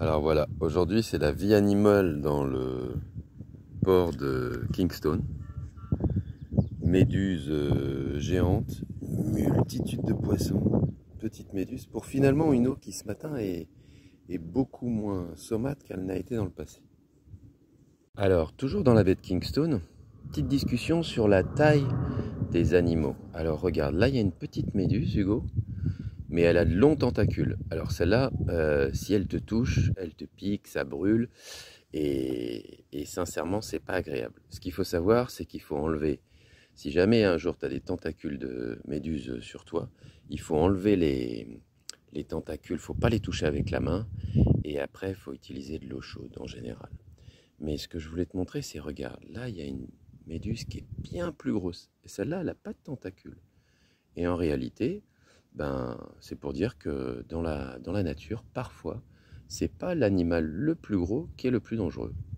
Alors voilà, aujourd'hui c'est la vie animale dans le port de Kingston. Méduses géantes, multitude de poissons, petites méduses, pour finalement une eau qui ce matin est beaucoup moins saumâtre qu'elle n'a été dans le passé. Alors, toujours dans la baie de Kingston, petite discussion sur la taille des animaux. Alors regarde, là il y a une petite méduse, Hugo, mais elle a de longs tentacules. Alors celle-là, si elle te touche, elle te pique, ça brûle, et sincèrement, c'est pas agréable. Ce qu'il faut savoir, c'est qu'il faut enlever, si jamais un jour tu as des tentacules de méduse sur toi, il faut enlever les tentacules, faut pas les toucher avec la main, et après, il faut utiliser de l'eau chaude en général. Mais ce que je voulais te montrer, c'est, regarde, là, il y a une méduse qui est bien plus grosse, et celle-là, elle n'a pas de tentacules. Et en réalité, c'est pour dire que dans la nature, parfois, c'est pas l'animal le plus gros qui est le plus dangereux.